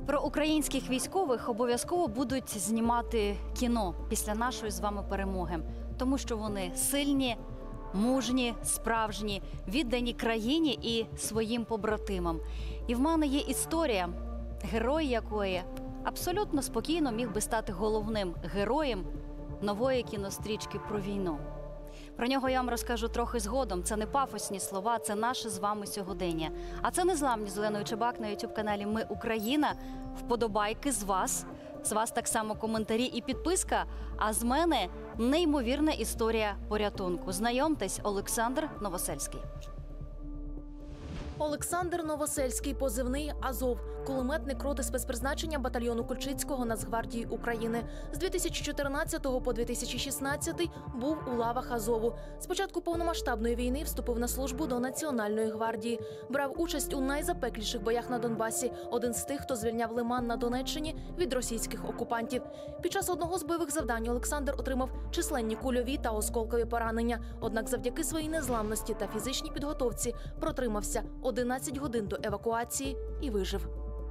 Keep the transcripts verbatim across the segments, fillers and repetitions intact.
Про українських військових обов'язково будуть знімати кіно після нашої з вами перемоги, тому що вони сильні, мужні, справжні, віддані країні і своїм побратимам. І в мене є історія, герой якої абсолютно спокійно міг би стати головним героєм нової кінострічки про війну. Про нього я вам розкажу трохи згодом. Це не пафосні слова, це наше з вами сьогодення. А це «Незламні» з Оленою Чебак на ютуб-каналі «Ми Україна». Вподобайки з вас. З вас так само коментарі і підписка. А з мене неймовірна історія порятунку. Знайомтесь, Олександр Новосельський. Олександр Новосельський, позивний «Азов», кулеметник роти спецпризначення батальйону Кульчицького Нацгвардії України. З дві тисячі чотирнадцятого по дві тисячі шістнадцятий був у лавах Азову. З початку повномасштабної війни вступив на службу до Національної гвардії. Брав участь у найзапекліших боях на Донбасі. Один з тих, хто звільняв Лиман на Донеччині від російських окупантів. Під час одного з бойових завдань Олександр отримав численні кульові та осколкові поранення. Однак завдяки своїй незламності та фізичній підготовці протримався одинадцять годин до евакуації і вижив.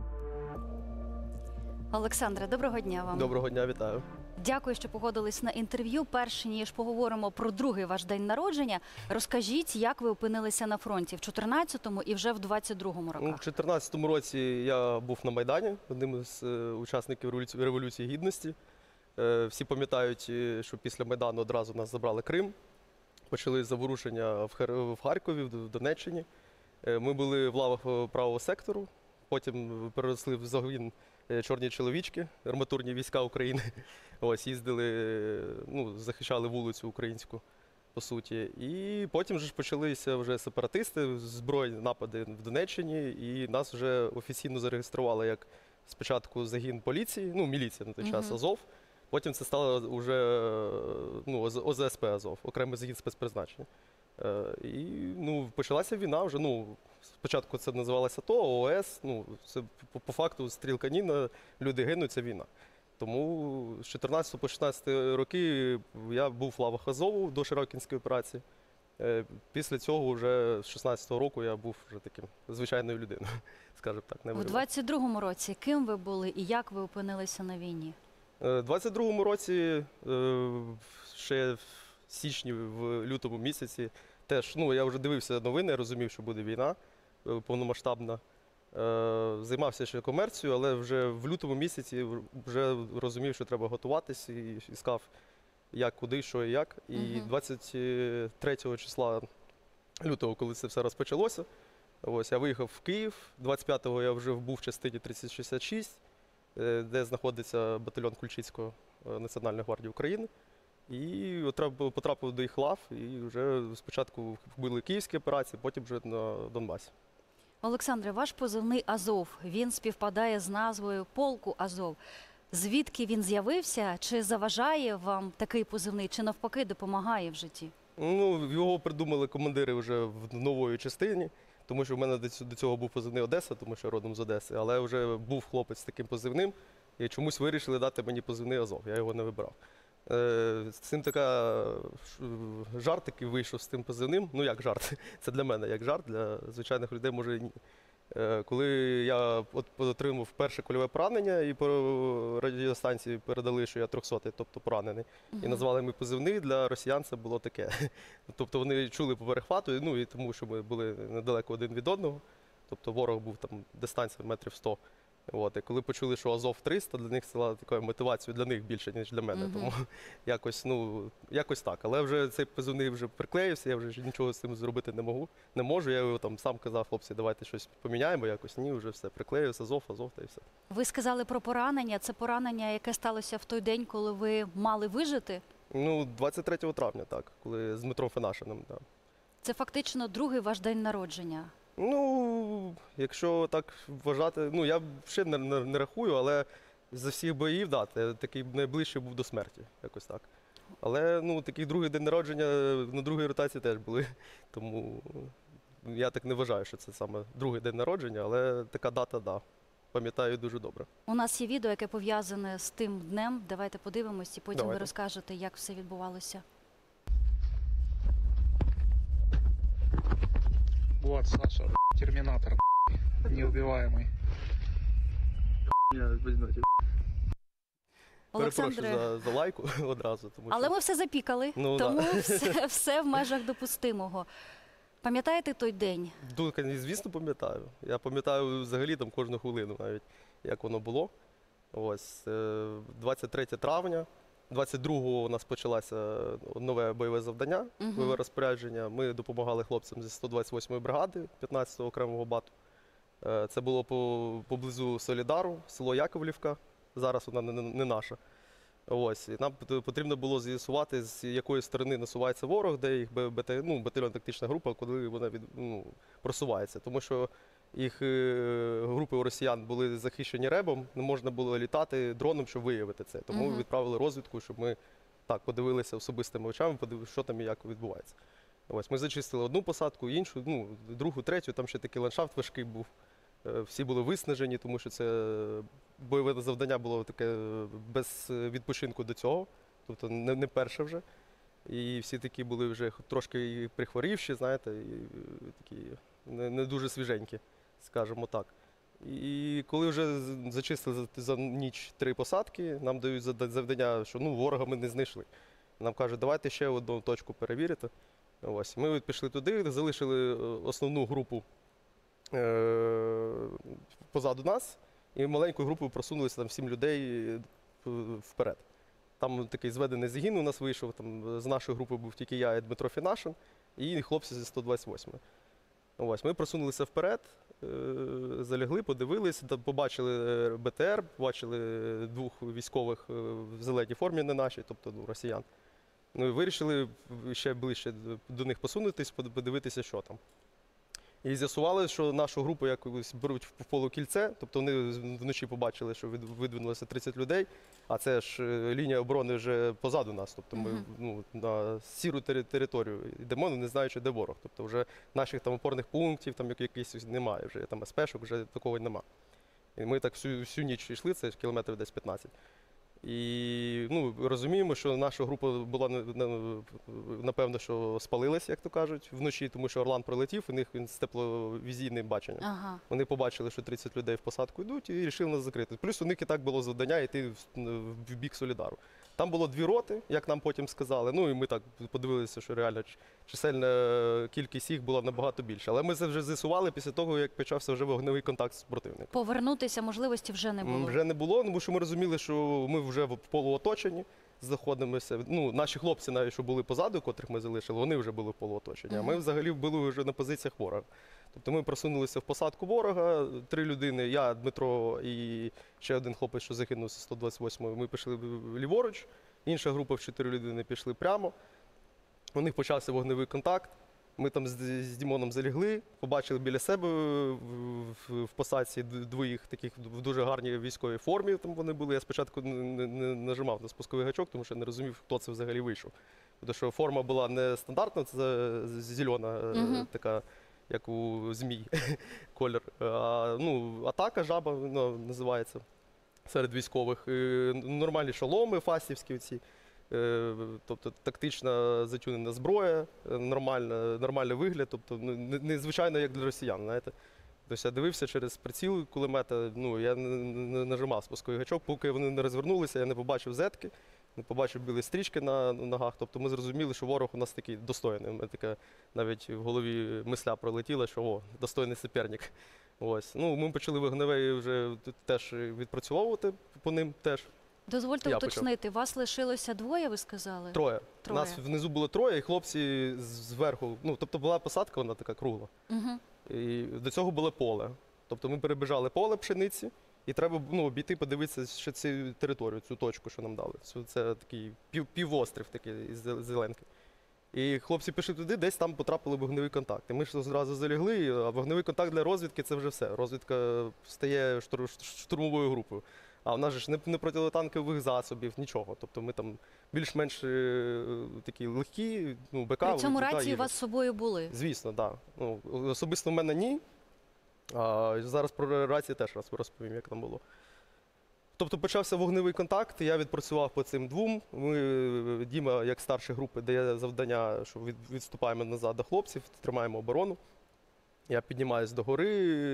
Олександре, доброго дня вам. Доброго дня, вітаю. Дякую, що погодились на інтерв'ю. Перш ніж поговоримо про другий ваш день народження, розкажіть, як ви опинилися на фронті в чотирнадцятому і вже в двадцять другому роках. У чотирнадцятому році я був на Майдані, одним із учасників Революції Гідності. Всі пам'ятають, що після Майдану одразу нас забрали Крим. Почали заворушення в Харкові, в Донеччині. Ми були в лавах правого сектору, потім переросли в загін «Чорні чоловічки», арматурні війська України. Ось, їздили, ну, захищали вулицю українську, по суті. І потім ж почалися вже сепаратисти, збройні напади в Донеччині, і нас вже офіційно зареєстрували як спочатку загін поліції, ну, міліція на той час, Азов. Потім це стало вже, ну, О З С П Азов, окремий загін спецпризначення. І, ну, почалася війна вже, ну, спочатку це називалося АТО, О С, ну, це по, по факту стрілка ні, люди гинуть, це війна. Тому з чотирнадцятого по шістнадцятий роки я був в лавах Азову до Широкінської операції. Після цього вже з шістнадцятого року я був вже таким звичайною людиною, скажімо так. Не У двадцять другому році ким ви були і як ви опинилися на війні? У двадцять другому році, ще в січні, в лютому місяці, теж, ну, я вже дивився новини, я розумів, що буде війна повномасштабна. Займався ще комерцією, але вже в лютому місяці вже розумів, що треба готуватись і іскав, як, куди, що і як. І двадцять третього числа лютого, коли це все розпочалося, ось, я виїхав в Київ. двадцять п'ятого я вже був в частині тридцять шістдесят шість, де знаходиться батальйон Кульчицького Національної гвардії України. І потрапив до їх лав, і вже спочатку були київські операції, потім вже на Донбасі. Олександре, ваш позивний «Азов», він співпадає з назвою полку «Азов». Звідки він з'явився? Чи заважає вам такий позивний, чи навпаки допомагає в житті? Ну, його придумали командири вже в нової частині, тому що в мене до цього був позивний «Одеса», тому що я родом з Одеси, але вже був хлопець з таким позивним, і чомусь вирішили дати мені позивний «Азов», я його не вибрав. З цим така жарт такий вийшов з тим позивним. Ну, як жарт, це для мене як жарт, для звичайних людей може і ні. Коли я отримав перше кульове поранення і по радіостанції передали, що я трьохсотий, тобто поранений, і назвали мій позивний, для росіян це було таке. Тобто вони чули по перехвату, ну і тому, що ми були недалеко один від одного, тобто ворог був там дистанція метрів сто. От, і коли почули, що Азов триста, для них це стала такою мотивацією для них більше, ніж для мене. Uh-huh. Тому якось, ну, якось так. Але вже цей позивний вже приклеївся, я вже нічого з цим зробити не можу. Не можу. Я його там сам казав, хлопці, давайте щось поміняємо якось. Ні, вже все, приклеївся, Азов, Азов та і все. Ви сказали про поранення. Це поранення, яке сталося в той день, коли ви мали вижити? Ну, двадцять третього травня, так, коли з Дмитром Фенашиним, так. Це фактично другий ваш день народження. Ну, якщо так вважати, ну, я ще не, не, не рахую, але за всіх боїв, да, такий найближчий був до смерті, якось так. Але, ну, такий другий день народження на другій ротації теж були, тому я так не вважаю, що це саме другий день народження, але така дата, да, пам'ятаю дуже добре. У нас є відео, яке пов'язане з тим днем, давайте подивимось і потім Давайте. Ви розкажете, як все відбувалося. Вот, Саша, терминатор, неубиваемый. Я візьмете. Олександре, Перепрошую за, за лайку одразу. Тому але що... ми все запікали, Ну, тому да. все, все в межах допустимого. Пам'ятаєте той день? Дуже, звісно, пам'ятаю. Я пам'ятаю взагалі там кожну хвилину навіть, як воно було. Ось, е, двадцять третє травня, двадцять другого у нас почалося нове бойове завдання, Мгм. бойове розпорядження. Ми допомагали хлопцям зі сто двадцять восьмої бригади, п'ятнадцятого окремого бату. Е, Це було по, поблизу Солідару, село Яковлівка. Зараз вона не, не наша. Ось, і нам пот- потрібно було з'ясувати, з якої сторони насувається ворог, де їх Б- БТ, ну, батальйонно-тактична група, коли вона від, ну, просувається. Тому що їх е, групи у росіян були захищені ребом, не можна було літати дроном, щоб виявити це. Тому Мгм. відправили розвідку, щоб ми так подивилися особистими очами, подивилися, що там і як відбувається. Ось, ми зачистили одну посадку, іншу, ну, другу, третю, там ще такий ландшафт важкий був. Е, Всі були виснажені, тому що це бойове завдання було таке без відпочинку до цього, тобто не, не перше вже. І всі такі були вже трошки і прихворівші, знаєте, і е, такі не, не дуже свіженькі, скажімо так. І коли вже з- зачистили за, за ніч три посадки, нам дають зада- завдання, що ну, ворога ми не знайшли. Нам кажуть, давайте ще одну точку перевірити. Ось. Ми от пішли туди, залишили е, основну групу е, позаду нас, і маленькою групою просунулися там сім людей е, вперед. Там такий зведений загін у нас вийшов, там з нашої групи був тільки я і Дмитро Фінашин, і хлопці зі сто двадцять восьмої. Ось, ми просунулися вперед, е, залягли, подивились, та побачили е, БТР, побачили двох військових е, в зеленій формі, не нашій, тобто ну, росіян. Ну і вирішили ще ближче до них посунутись, под- подивитися, що там. І з'ясували, що нашу групу якось беруть в полукільце, тобто вони з- вночі побачили, що від- видвинулося тридцять людей, а це ж е, лінія оборони вже позаду нас, тобто ми Мгм. ну, на сіру тери- територію йдемо, не знаючи, де ворог. Тобто вже наших там опорних пунктів, там як- якихось немає, вже там ес-пешок, вже такого нема. І ми так всю, всю ніч йшли, це кілометрів десь п'ятнадцять. І ну, розуміємо, що наша група була на- на- напевно, що спалилась, як то кажуть, вночі, тому що Орлан прилетів, у них він з тепловізійним баченням. Ага. Вони побачили, що тридцять людей в посадку йдуть і вирішили нас закрити. Плюс у них і так було завдання йти в, в бік Солідару. Там було дві роти, як нам потім сказали. Ну і ми так подивилися, що реально ч- чисельна кількість їх була набагато більша. Але ми це вже з'ясували після того, як почався вже вогневий контакт з противником. Повернутися можливості вже не М, було. Вже не було, тому що ми розуміли, що ми вже в полуоточенні знаходимося. Ну, наші хлопці, навіть що були позаду, котрих ми залишили, вони вже були в полуоточенні. А ми Мгм. взагалі були вже на позиціях ворога. Тобто ми просунулися в посадку ворога, три людини, я, Дмитро і ще один хлопець, що загинув з сто двадцять восьмої, ми пішли в- ліворуч, інша група в чотири людини пішли прямо. У них почався вогневий контакт. Ми там з, з Дімоном залягли, побачили біля себе в, в, в посадці д- двоїх таких в дуже гарній військовій формі. Там вони були. Я спочатку не, не, не нажимав на спусковий гачок, тому що не розумів, хто це взагалі вийшов. Тому що форма була не стандартна, це зелена, Мгм. така, як у змій колір. А, ну, атака жаба ну, називається серед військових. І нормальні шоломи фастівські ці. Е, Тобто тактична затюнена зброя, е, нормальна, нормальний вигляд, тобто ну, не- незвичайно як для росіян, знаєте. Тобто я дивився через приціл кулемета, ну я не, не нажимав спусковий гачок, поки вони не розвернулися, я не побачив зетки, не побачив білі стрічки на ногах. Тобто ми зрозуміли, що ворог у нас такий достойний. У мене така навіть в голові мисля пролетіла, що о, достойний суперник. Ось. Ну, ми почали вогневий вже тут теж відпрацьовувати по ним теж. Дозвольте Я почав. уточнити, вас лишилося двоє, ви сказали? Троє. Троє. Нас внизу було троє, і хлопці з- зверху. Ну, тобто була посадка, вона така кругла. Угу. І до цього було поле. Тобто ми перебіжали поле пшениці, і треба ну, обійти, подивитися ще цю територію, цю точку, що нам дали. Це, це такий пів, півострів такий із зел- зеленки. І хлопці пішли туди, десь там потрапили в вогневий контакт. І ми ж одразу залягли, а вогневий контакт для розвідки це вже все. Розвідка стає штур- штурмовою групою. А в нас же ж не, не протитанкових засобів, нічого. Тобто ми там більш-менш е, такі легкі, ну, БК. При цьому та, рації у їжа. вас з собою були. Звісно, так. Да. Ну, особисто в мене ні. А, зараз про рації теж раз розповім, як там було. Тобто почався вогневий контакт, я відпрацював по цим двом. Ми, Діма, як старший групи, дає завдання, що від- відступаємо назад до хлопців, тримаємо оборону. Я піднімаюсь до гори,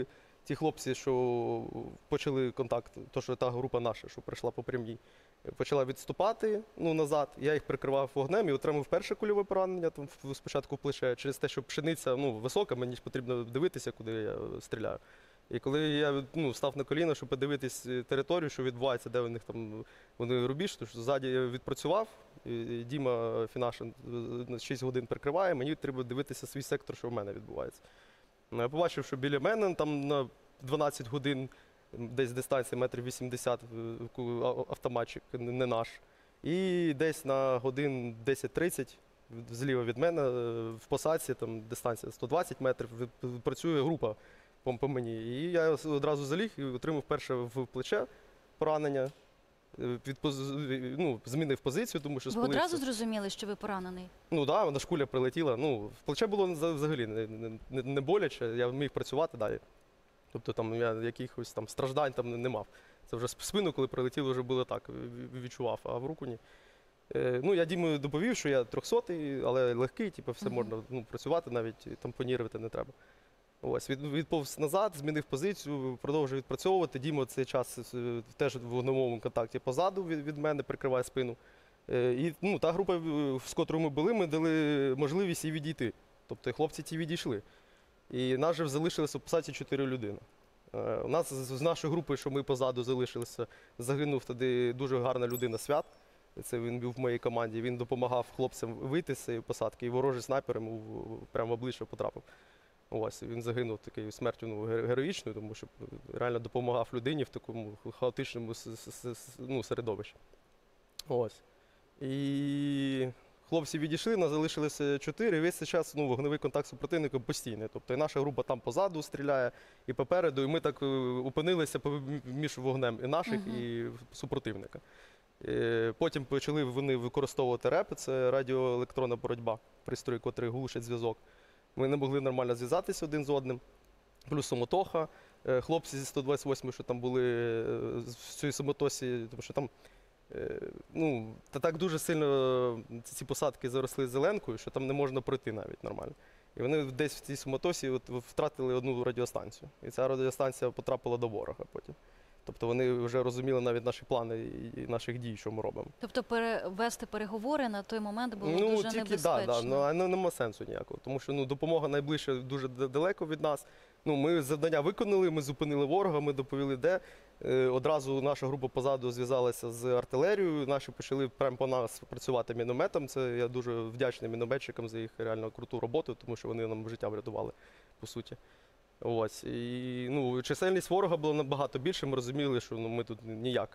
ті хлопці, що почали контакт, то що та група наша, що прийшла по прямій, почала відступати ну, назад. Я їх прикривав вогнем і отримав перше кульове поранення там спочатку в плече через те, що пшениця ну, висока, мені ж потрібно дивитися, куди я стріляю. І коли я ну, став на коліна, щоб подивитись територію, що відбувається, де у них там вони рубіж, то що ззаді я відпрацював, і Діма Фінашин на шість годин прикриває, мені треба дивитися свій сектор, що в мене відбувається. Я побачив, що біля мене там на дванадцять годин, десь дистанція метрів вісімдесят, автоматчик не наш. І десь на годин десять-тридцять зліва від мене в посадці, там дистанція сто двадцять метрів, працює група по, по мені. І я одразу заліг і отримав перше в плече поранення. Від, ну, змінив позицію, тому що Ви спалився. одразу зрозуміли, що ви поранений? Ну так, да, вона ж куля прилетіла. Ну, в плече було взагалі не, не, не боляче, я міг працювати далі. Тобто там я якихось там страждань там не, не мав. Це вже в спину, коли прилетіло, вже було так, відчував, а в руку ні. Е, ну, я Дімою доповів, що я трьохсотий, але легкий, типу, все можна ну, працювати, навіть тампонірувати не треба. Ось, від, відповз назад, змінив позицію, продовжив відпрацьовувати. Діма цей час теж в вогневому контакті позаду від, від мене, прикриває спину. Е, і ну, та група, з котрою ми були, ми дали можливість їй відійти. Тобто хлопці ті відійшли. І нас же залишилося в посадці чотири людини. Е, у нас з, з нашої групи, що ми позаду залишилися, загинув тоді дуже гарна людина Свят. Це він був в моїй команді. Він допомагав хлопцям вийти з цієї посадки, і ворожий снайпер йому прямо в обличчя потрапив. Ось, він загинув такою смертю ну, героїчною, тому що реально допомагав людині в такому хаотичному ну, середовищі. Ось. І хлопці відійшли, нас залишилося чотири, і весь цей час ну, вогневий контакт з супротивником постійний. Тобто і наша група там позаду стріляє, і попереду, і ми так опинилися між вогнем і наших, uh-huh. і супротивника. І потім почали вони використовувати реп, це радіоелектронна боротьба, пристрій, який глушить зв'язок. Ми не могли нормально зв'язатися один з одним. Плюс самотоха. Хлопці зі сто двадцять восьмої, що там були в цій самотосі, тому що там ну, та так дуже сильно ці посадки заросли зеленкою, що там не можна пройти навіть нормально. І вони десь в цій самотосі от втратили одну радіостанцію. І ця радіостанція потрапила до ворога потім. Тобто вони вже розуміли навіть наші плани і наших дій, що ми робимо. Тобто перевести переговори на той момент було ну, дуже тільки, небезпечно? Так, да, ну, нема сенсу ніякого, тому що ну, допомога найближче дуже далеко від нас. Ну, ми завдання виконали, ми зупинили ворога, ми доповіли де. Е, одразу наша група позаду зв'язалася з артилерією, наші почали прямо по нас працювати мінометом. Це я дуже вдячний мінометчикам за їх реально круту роботу, тому що вони нам життя врятували, по суті. Ось. І, ну, чисельність ворога була набагато більше, ми розуміли, що ну, ми тут ніяк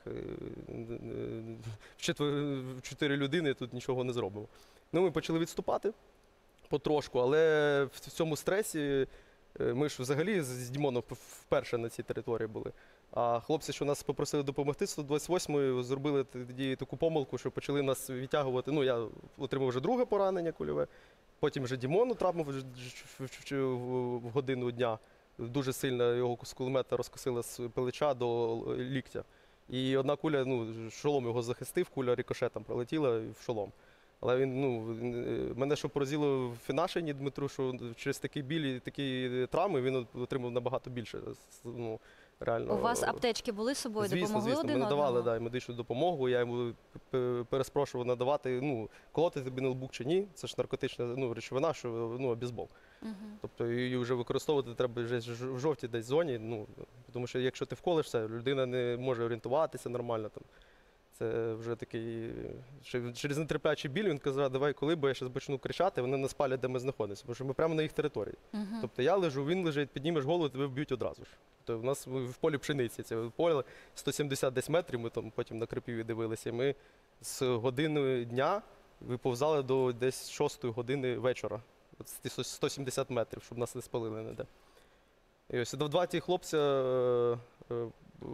в чотири людини тут нічого не зробимо. Ну, ми почали відступати потрошку, але в цьому стресі ми ж взагалі з Дімоном вперше на цій території були. А хлопці, що нас попросили допомогти, сто двадцять восьмої зробили тоді таку помилку, що почали нас відтягувати. Ну, я отримав вже друге поранення кульове, потім вже Дімон трапив в годину дня. Дуже сильно його з кулемета розкосило з плеча до ліктя. І одна куля, ну, шолом його захистив, куля рикошетом пролетіла в шолом. Але він, ну, мене що поразило в Фінашині Дмитру, що через такі білі, такі травми він отримав набагато більше. Ну, реально. У вас аптечки були з собою? Звісно, допомогли звісно, один ми надавали одному? да, медичну допомогу, я йому переспрошував надавати, ну, колоти тобі ноутбук чи ні, це ж наркотична ну, речовина, що, ну, обізбол. Угу. Тобто її вже використовувати треба вже в жовтій десь зоні, ну, тому що якщо ти вколишся, людина не може орієнтуватися нормально. Там. Це вже такий, через нетерплячий біль він казав, давай коли, бо я зараз почну кричати, вони нас палять, де ми знаходимося, тому що ми прямо на їх території. Угу. Тобто я лежу, він лежить, піднімеш голову, тебе вб'ють одразу ж. Тобто у нас в полі пшениці, це поле сто сімдесят десь метрів, ми там потім на Крапиві дивилися, і ми з години дня виповзали до десь шостої години вечора. сто сімдесят метрів, щоб нас не спалили ніде. І ось два ті хлопця е, е,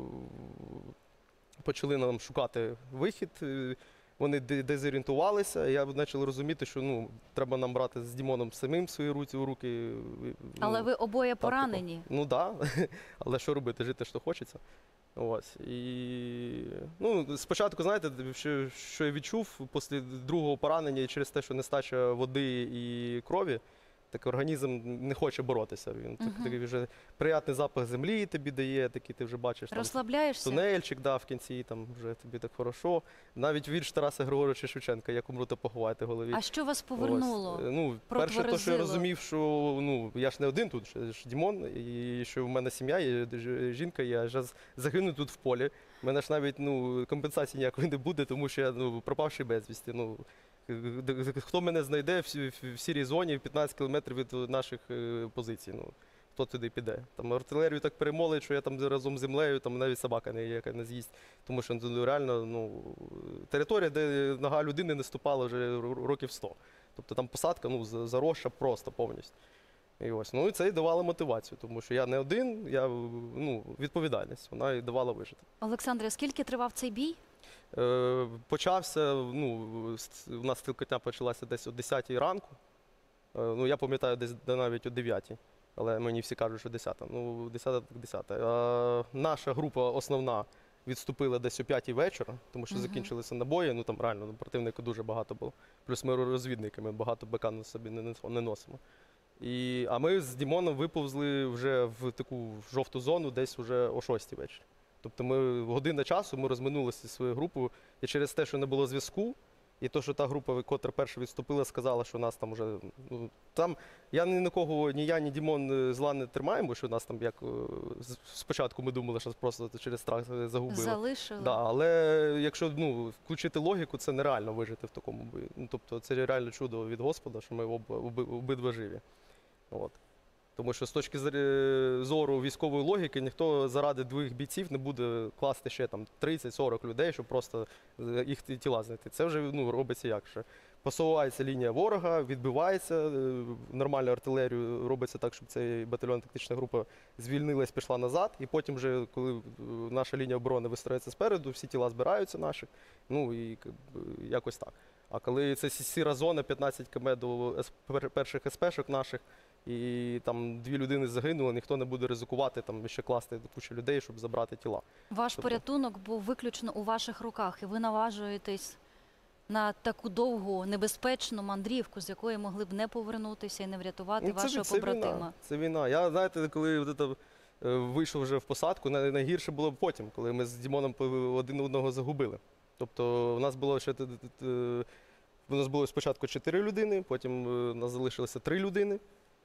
почали нам шукати вихід, вони дезорієнтувалися, і я почав розуміти, що ну, треба нам брати з Дімоном самим свої руці у руки. Але ну, ви обоє тактику. поранені. Ну так, да. Але що робити, жити ж то хочеться. Ось. І, ну, спочатку, знаєте, що, що я відчув після другого поранення і через те, що нестача води і крові, Так організм не хоче боротися. Він так- Мгм. такий вже приятний запах землі тобі дає, такий ти вже бачиш. Там, Розслабляєшся? тунельчик, да, в кінці, там вже тобі так хорошо. Навіть вірш Тараса Григоровича Шевченка, як умру, то поховайте в голові. А що вас Ось. повернуло? Е, Ну, перше, то, що я протверезило? розумів, що ну, я ж не один тут, ще ж Дімон, і що в мене сім'я, є ж- жінка, я ж загину тут в полі. У мене ж навіть ну, компенсації ніякої не буде, тому що я ну, пропавший безвісті. Ну, д- д- хто мене знайде в, сі- в сірій зоні в п'ятнадцять кілометрів від наших е, позицій? Ну, хто туди піде? Там артилерію так перемолить, що я там разом з землею, там навіть собака не, яка не з'їсть. Тому що ну, реально ну, територія, де нога людини не ступала вже ро- років сто. Тобто там посадка ну, за- заросша просто повністю. І ось. Ну і це і давало мотивацію, тому що я не один, я ну, відповідальність, вона і давала вижити. Олександре, скільки тривав цей бій? Е, почався, ну, с- у нас стрілкотня почалася десь о десятій ранку. Е, ну, я пам'ятаю, десь де навіть о дев'ятій, але мені всі кажуть, що десята. Ну, десята так десята. Е, наша група основна відступила десь о п'ятій вечора, тому що Мгм. закінчилися набої, ну там реально ну, противника дуже багато було. Плюс ми розвідники, ми багато БК на собі не нес- не носимо. І, а ми з Дімоном виповзли вже в таку жовту зону десь вже о шостій вечора. Тобто ми година часу ми розминулися зі своєю групою, і через те, що не було зв'язку, і то, що та група, котра перша відступила, сказала, що нас там вже ну там я ні на кого, ні я, ні Дімон е, зла не тримаємо, бо що нас там як е, з- спочатку ми думали, що просто через страх е, загубили. Залишили? Да, але якщо ну, включити логіку, це нереально вижити в такому бою. Ну, тобто це реально чудо від Господа, що ми об, оби- обидва живі. От. Тому що з точки зр- зору військової логіки ніхто заради двох бійців не буде класти ще там тридцять-сорок людей, щоб просто е, їх ті- тіла знайти. Це вже ну, робиться як ще. Посувається лінія ворога, відбивається, е, нормальну артилерію робиться так, щоб цей батальйон тактична група звільнилась, пішла назад, і потім вже, коли е, наша лінія оборони вистроїться спереду, всі тіла збираються наші, ну і к- б, якось так. А коли це сі- сіра зона, п'ятнадцять кілометрів до ес- пер- перших ес-пешок наших, і там дві людини загинули, ніхто не буде ризикувати там ще класти кучу людей, щоб забрати тіла. Ваш Тобто- порятунок був виключно у ваших руках, і ви наважуєтесь на таку довгу, небезпечну мандрівку, з якої могли б не повернутися і не врятувати Ну, вашого це побратима. війна. Це війна. Я, знаєте, коли от це, е, вийшов вже в посадку, най- найгірше було потім, коли ми з Дімоном по- один одного загубили. Тобто у нас було ще т- т- т- у нас було спочатку чотири людини, потім е, у нас залишилося три людини.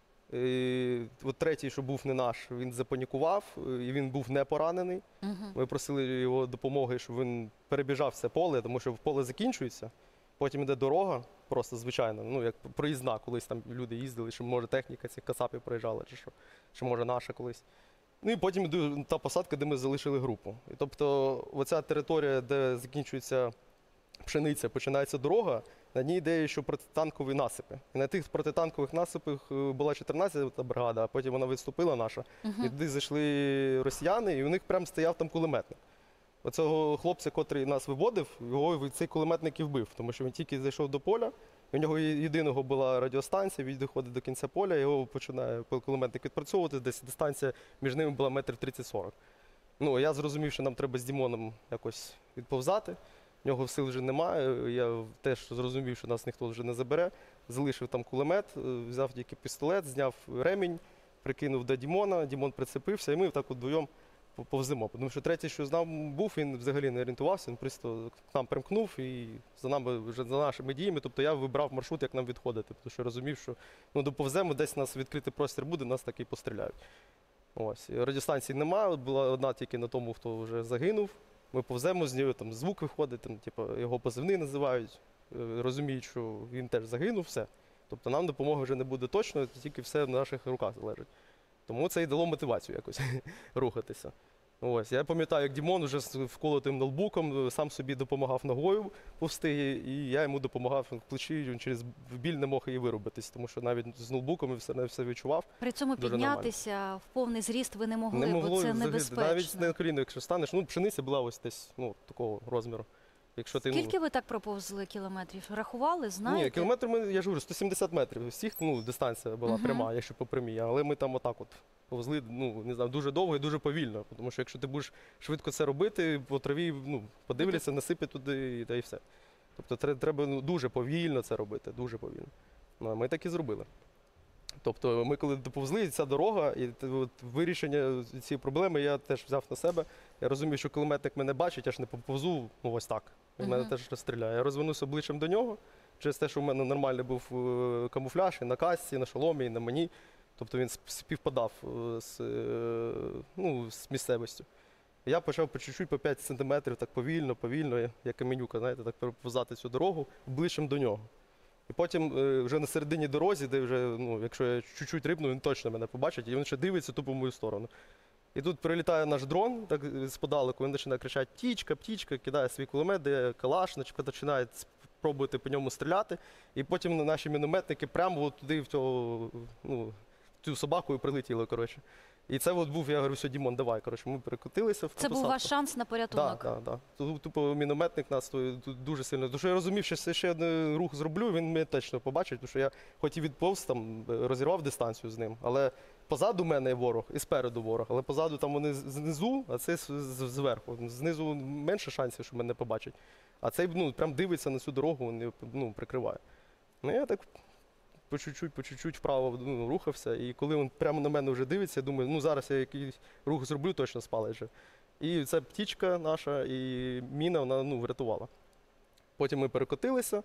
І от третій, що був не наш, він запанікував, е, і він був не поранений. Мгм. Ми просили його допомоги, щоб він перебіжав це поле, тому що поле закінчується, потім йде дорога, просто звичайна, ну як проїзна, колись там люди їздили, чи може техніка цих кацапів проїжджала, чи що, чи може наша колись. Ну і потім йде та посадка, де ми залишили групу. І тобто оця територія, де закінчується пшениця, починається дорога, на ній йде ще протитанкові насипи. І на тих протитанкових насипах е, була чотирнадцята бригада, а потім вона відступила наша. Мгм. І туди зайшли росіяни, і у них прям стояв там кулеметник. Оцього хлопця, котрий нас виводив, його цей кулеметник і вбив, тому що він тільки зайшов до поля, і у нього єдиного була радіостанція, він доходить до кінця поля, його починає кулеметник відпрацьовувати, десь дистанція між ними була метр тридцять-сорок. Ну, я зрозумів, що нам треба з Дімоном якось відповзати. В нього сил вже немає. Я теж зрозумів, що нас ніхто вже не забере. Залишив там кулемет, е, взяв тільки пістолет, зняв ремінь, прикинув до Дімона, Дімон прицепився, і ми так от вдвоєм по- повземо. Тому що третій, що з нами був, він взагалі не орієнтувався, він просто к нам примкнув і за нами вже за нашими діями. Тобто я вибрав маршрут, як нам відходити, тому що розумів, що ну, доповземо, десь нас відкритий простір буде, нас так і постріляють. Ось. І радіостанції немає, була одна тільки на тому, хто вже загинув. Ми повземо з нього, там звук виходить, там, типу, його позивний називають, е, розуміють, що він теж загинув, все. Тобто нам допомоги вже не буде точно, тільки все в наших руках залежить. Тому це і дало мотивацію якось рухатися. Ось. Я пам'ятаю, як Дімон вже з вколотим ноутбуком е, сам собі допомагав ногою повсти, і я йому допомагав в плечі, він через біль не мог її виробитись, тому що навіть з ноутбуком я все, не все відчував. При цьому Дуже піднятися в повний зріст ви не могли, Не бо могло це взагалі, небезпечно. навіть на коліно, якщо станеш, ну пшениця була ось десь ну, такого розміру. Якщо ти, Скільки ви так проповзли кілометрів? Рахували, знаєте? Ні, кілометр ми, я ж говорю, сто сімдесят метрів. Всіх, ну, дистанція була Мгм. пряма, якщо по прямій, але ми там отак от повзли, ну, не знаю, дуже довго і дуже повільно. Тому що якщо ти будеш швидко це робити, по траві, ну, подивляться, насипять туди, і та й все. Тобто тре- треба ну, дуже повільно це робити, дуже повільно. Ну, а ми так і зробили. Тобто ми коли доповзли, ця дорога, і т- от, вирішення цієї проблеми я теж взяв на себе. Я розумію, що кулеметник мене бачить, я ж не поповзу, ну ось так. Він мене Мгм. теж розстріляє. Я розвернувся обличчям до нього, через те, що в мене нормальний був е, камуфляж і на касці, на шоломі, і на мені. Тобто він сп- співпадав е, з, е, ну, з місцевістю. Я почав по чуть-чуть, по п'ять сантиметрів, так повільно, повільно, я- як каменюка, знаєте, так переповзати цю дорогу обличчям до нього. І потім е, вже на середині дорозі, де вже, ну, якщо я чуть-чуть рибну, він точно мене побачить, і він ще дивиться тупо в мою сторону. І тут прилітає наш дрон, так е, сподалеку, він починає кричати «Птічка, птічка», кидає свій кулемет, де калаш, значить, починає спробувати по ньому стріляти. І потім наші мінометники прямо от туди, в цього, ну, в цю собаку і прилетіли, коротше. І це от був, я говорю, все, Дімон, давай, коротше, ми перекотилися в Це був посадку. ваш шанс на порятунок. Так, так, так. Тупо мінометник нас тут тут дуже сильно. Тому що я розумів, що ще- ще один рух зроблю, він мене точно побачить, тому що я хоч і відповз, там, розірвав дистанцію з ним, але позаду мене є ворог і спереду ворог. Але позаду там вони з- знизу, а це з- з- зверху. Знизу менше шансів, що мене побачать. А цей ну, прям дивиться на цю дорогу, він її, ну, прикриває. Ну я так по чуть-чуть, по чуть-чуть вправо ну, рухався, і коли він прямо на мене вже дивиться, я думаю, ну зараз я якийсь рух зроблю, точно спалить же. І ця птічка наша, і міна, вона ну, врятувала. Потім ми перекотилися,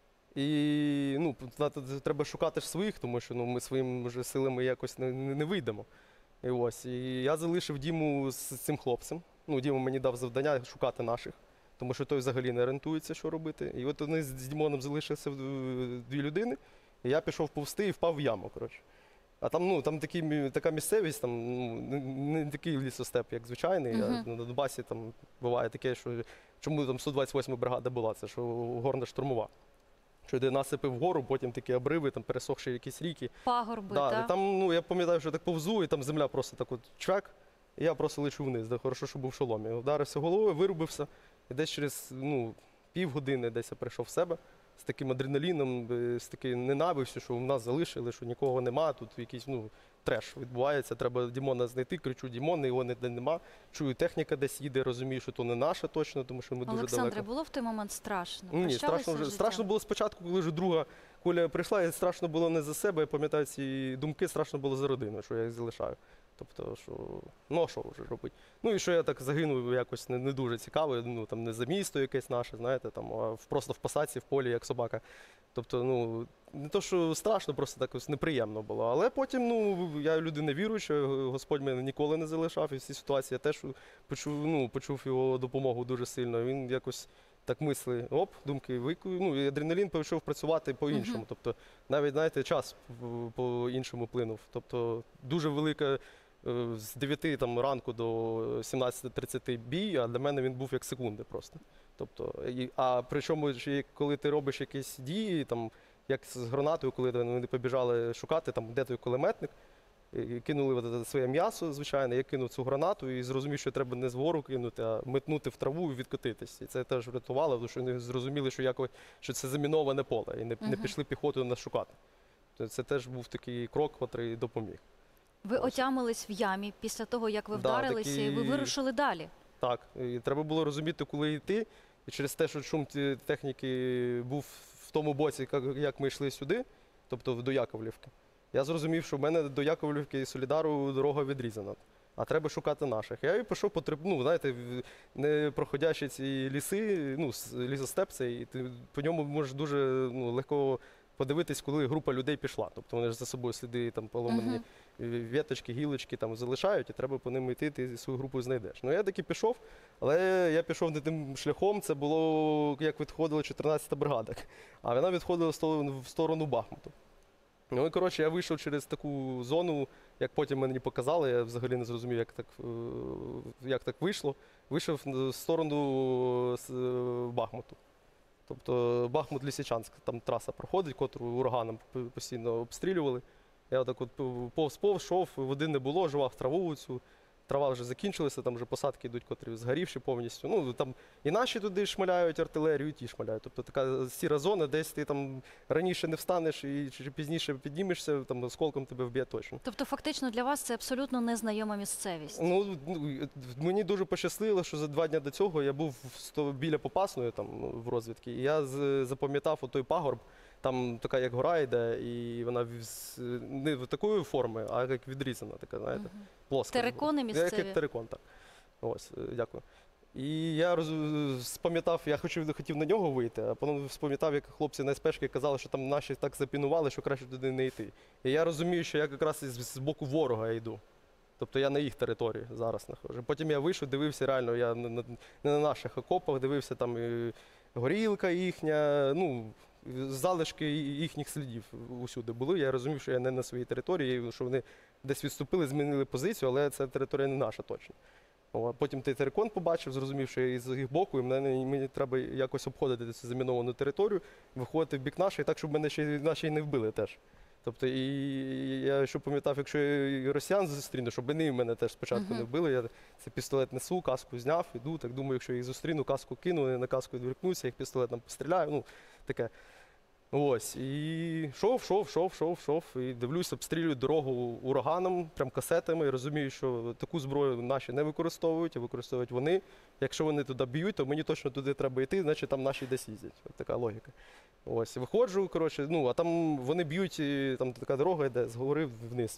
і ну, знати, треба шукати ж своїх, тому що ну, ми своїми вже силами якось не, не, не вийдемо. І ось, і я залишив Діму з цим хлопцем. Ну, Діма мені дав завдання шукати наших, тому що той взагалі не орієнтується, що робити. І от вони з Дімоном залишилися в- дві людини, і я пішов повсти і впав в яму, коротше. А там, ну, там такі, мі- така місцевість, там ну, не, не такий лісостеп, як звичайний. Мгм. А на Донбасі там буває таке, що чому там сто двадцять восьма бригада була, це що горна штурмова. Що йде насипи вгору, потім такі обриви, там пересохші якісь ріки. Пагорби, Да, так? і там, ну, я пам'ятаю, що так повзу, і там земля просто так от чвек, і я просто лечу вниз. Да, хорошо, що був в шоломі. Вдарився головою, вирубився, і десь через ну, півгодини десь я прийшов в себе з таким адреналіном, е, з такою ненавистю, що в нас залишили, що нікого нема, тут якийсь ну, треш відбувається, треба Дімона знайти, кричу Дімона, його ніде нема. Чую, техніка десь їде, розумію, що то не наша точно, тому що ми дуже Олександре, далеко. було в той момент страшно? Ні, Прощалися страшно з вже життям? страшно було спочатку, коли вже друга куля прийшла, і страшно було не за себе. Я пам'ятаю ці думки, страшно було за родину, що я їх залишаю. Тобто, що ну а що вже робити? Ну і що я так загинув якось не, не дуже цікаво, ну там не за місто якесь наше, знаєте, там, а в- просто в посадці, в полі, як собака. Тобто, ну не то, що страшно, просто так ось неприємно було. Але потім, ну я людина віруюча, Господь мене ніколи не залишав, і в цій ситуації я теж почув, ну, почув його допомогу дуже сильно. Він якось так мисли, оп, думки викую. Ну, і адреналін почав працювати по-іншому. Мгм. Тобто, навіть, знаєте, час в- по-іншому плинув. Тобто, дуже велика е, з дев'яти там, ранку до сімнадцяти тридцяти бій, а для мене він був як секунди просто. Тобто, і, а причому, ще й коли ти робиш якісь дії, там, як з гранатою, коли вони побіжали шукати, там, де той кулеметник, і кинули от це своє м'ясо, звичайно, я кинув цю гранату і зрозумів, що треба не згору кинути, а метнути в траву і відкотитись. І це теж врятувало, тому що вони зрозуміли, що, якось, що це заміноване поле, і не, не Мгм. пішли піхотою нас шукати. То Це теж був такий крок, який допоміг. Ви Ось. отямились в ямі після того, як ви Да, вдарилися, і ви такі- вирушили далі. Так, і треба було розуміти, коли йти. І через те, що шум ті- техніки був в тому боці, як- як ми йшли сюди, тобто до Яковлівки, я зрозумів, що в мене до Яковлівки і Солідару дорога відрізана. А треба шукати наших. Я і пішов по триб- ну, знаєте, в- не проходячи ці ліси, ну, с- лісостеп цей, і ти по ньому можеш дуже ну, легко подивитись, коли група людей пішла. Тобто вони ж за собою сліди там поломані Мгм. віточки, гілочки там залишають, і треба по ним йти, ти свою групу знайдеш. Ну я таки пішов, але я пішов не тим шляхом, це було як відходила чотирнадцята бригада, а вона відходила в сторону, в сторону Бахмуту. Ну і коротше, я вийшов через таку зону, як потім мені показали, я взагалі не зрозумів, як так, е, як так вийшло. Вийшов в сторону з, е, Бахмуту. Тобто Бахмут-Лисичанськ, там траса проходить, котру ураганом п- постійно обстрілювали. Я отак от повз-повз йшов, води не було, жував траву цю. Трава вже закінчилася, там вже посадки йдуть, котрі згорівші повністю. Ну, там і наші туди шмаляють артилерію, і ті шмаляють. Тобто така сіра зона, десь ти там раніше не встанеш і чи пізніше піднімешся, там осколком тебе вб'є точно. Тобто, фактично для вас це абсолютно незнайома місцевість. Ну, ну, мені дуже пощастило, що за два дні до цього я був в сто- біля Попасної там, ну, в розвідці, і я з- запам'ятав отой пагорб, Там така як гора йде, і вона з- не в такої форми, а як відрізана, така, знаєте, плоска. Терикони Як, місцеві. як терикон, так. Ось, е, дякую. І я роз... спам'ятав, я хотів, хотів на нього вийти, а потім спам'ятав, як хлопці на СПшки казали, що там наші так запінували, що краще туди не йти. І я розумію, що я якраз із з боку ворога йду. Тобто я на їх території зараз знаходжу. Потім я вийшов, дивився реально, я не на, не на наших окопах, дивився там і горілка їхня, ну, залишки їхніх слідів усюди були. Я розумів, що я не на своїй території, що вони десь відступили, змінили позицію, але ця територія не наша точно. О, а потім той терикон побачив, зрозумів, що я із їх боку, і мене, мені треба якось обходити цю заміновану територію, виходити в бік нашої, так, щоб мене ще й- наші й не вбили теж. Тобто, і я ще пам'ятав, якщо я росіян зустріну, щоб вони мене теж спочатку Мгм. не вбили, я цей пістолет несу, каску зняв, іду, так думаю, якщо їх зустріну, каску кину, вони на каску відвіркнуться, їх пістолетом постріляю, ну, таке. Ось, і шов, шов, шов, шов, шов, і дивлюсь, обстрілюють дорогу ураганом, прям касетами, і розумію, що таку зброю наші не використовують, а використовують вони. Якщо вони туди б'ють, то мені точно туди треба йти, значить там наші десь їздять. От така логіка. Ось, виходжу, коротше, ну, а там вони б'ють, і там така дорога йде з гори вниз.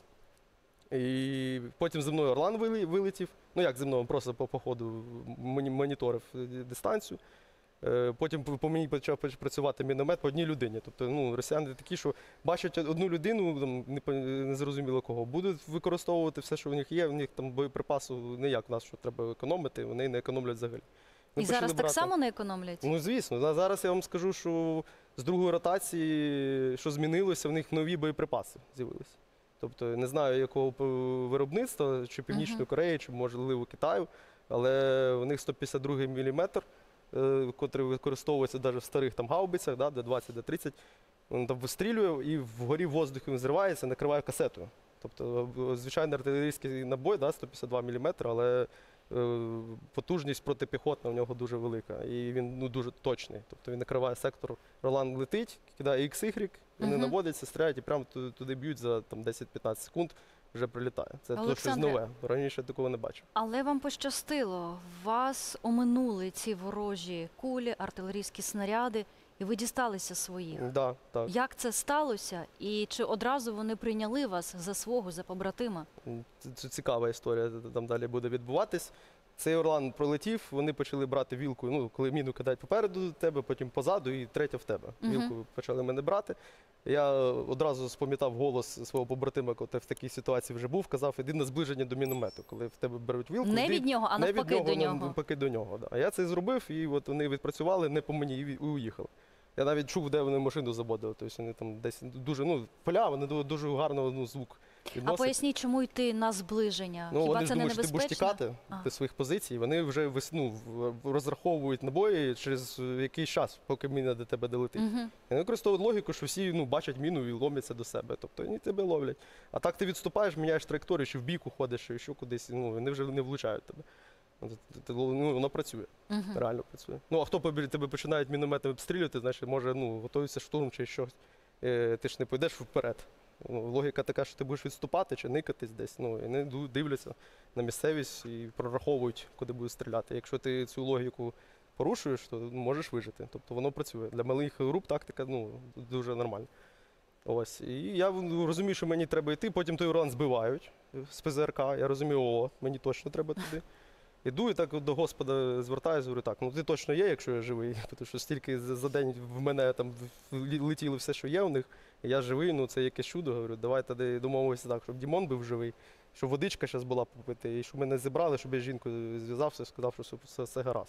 І потім зі мною Орлан вили- вилетів, ну як зі мною, просто по походу моні- моніторив дистанцію. Е, Потім по по мені почав працювати міномет по одній людині. Тобто, ну, росіяни такі, що бачать одну людину, там, не, по- не зрозуміло кого, будуть використовувати все, що в них є, в них там боєприпасу не як в нас, що треба економити, вони не економлять взагалі. Ми І почали зараз так брати- само не економлять? Ну, звісно. За- Зараз я вам скажу, що з другої ротації, що змінилося, в них нові боєприпаси з'явилися. Тобто, не знаю, якого п- виробництва, чи Північної Мгм. Кореї, чи, можливо, Китаю, але в них сто п'ятдесят другий міліметр, е, котрий використовується навіть в старих там гаубицях, да, де двадцять, де тридцять, він там вистрілює і вгорі в воздухі він зривається, накриває касетою. Тобто, е, звичайний артилерійський набой, да, сто п'ятдесят два міліметри, але е, потужність протипіхотна в нього дуже велика. І він ну, дуже точний. Тобто він накриває сектор, Ролан летить, кидає ікс ігрек, вони Мгм. наводяться, стріляють і прямо ту- туди б'ють за там, десять-п'ятнадцять секунд, вже прилітає. Це то, щось Олександре, нове. Раніше я такого не бачив. Але вам пощастило, вас оминули ці ворожі кулі, артилерійські снаряди, і ви дісталися своїх. Да, так. Як це сталося? І чи одразу вони прийняли вас за свого, за побратима? Це, це цікава історія, там далі буде відбуватись. Цей Орлан пролетів, вони почали брати вілку, ну, коли міну кидають попереду тебе, потім позаду і третя в тебе. Мгм. Вілку почали мене брати. Я одразу спам'ятав голос свого побратима, коли в такій ситуації вже був, казав, іди на зближення до міномету. Коли в тебе беруть вілку, Не йди, від нього, а не від навпаки до на- нього. навпаки до нього. Да. А я це зробив, і от вони відпрацювали не по мені і і уїхали. Я навіть чув, де вони машину заводили. Тобто вони там десь дуже, ну, поля, вони ду- дуже гарно ну, звук А відносять. поясніть, чому йти на зближення? Ну, Хіба вони ж це не думають, що ти будеш небезпечно? тікати А. до своїх позицій, вони вже вес- ну, в- розраховують набої через якийсь час, поки міна до тебе долетить. Угу. І вони використовують логіку, що всі ну, бачать міну і ломляться до себе. Тобто вони тебе ловлять. А так ти відступаєш, міняєш траєкторію, чи в бік уходиш, чи ще кудись, ну, вони вже не влучають тебе. Ну, ти- ти- ну, воно працює, Угу. реально працює. Ну, а хто побі- тебе починають мінометами обстрілювати, значить, може, ну, готується штурм чи щось. Е, ти ж не пойдеш вперед. Ну, логіка така, що ти будеш відступати чи никатись десь. Ну, і вони ду- дивляться на місцевість і прораховують, куди будуть стріляти. Якщо ти цю логіку порушуєш, то ну, можеш вижити. Тобто воно працює. Для малих груп тактика ну, дуже нормальна. Ось. І я ну, розумію, що мені треба йти, потім той уран збивають з ПЗРК. Я розумію, о, мені точно треба туди. Іду і так от до Господа звертаюся, говорю, так, ну ти точно є, якщо я живий, тому що стільки за за день в мене там в- летіло все, що є у них, і я живий, ну це якесь чудо. Говорю, давай тоді домовимося так, щоб Дімон був живий, щоб водичка зараз була попити, і щоб мене зібрали, щоб я з жінкою зв'язався і сказав, що все, все, все гаразд.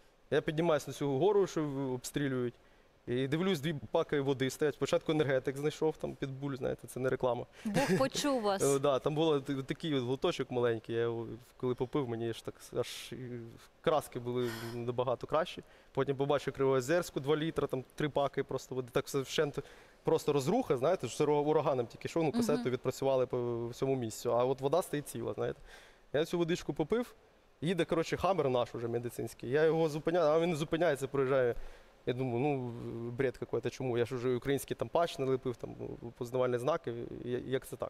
Я піднімаюся на цю гору, що обстрілюють, і дивлюсь, дві баки води стоять. Спочатку енергетик знайшов, там під буль, знаєте, це не реклама. Бог почув Е, вас. Да, там був т- такий от глоточок маленький, я його коли попив, мені аж так аж і краски були набагато кращі. Потім побачив Кривоозерську, два літра, там три паки просто води. Так все вщент просто розруха, знаєте, що це ураганом тільки що, ну, касету Мгм. відпрацювали по всьому місцю, а от вода стоїть ціла, знаєте. Я цю водичку попив, їде, коротше, хамер наш уже медицинський. Я його зупиняю, а він не зупиняється, проїжджає. Я думаю, ну, бред какой-то, чому? Я ж вже український там патч налепив, там, познавальні знаки, я- як це так?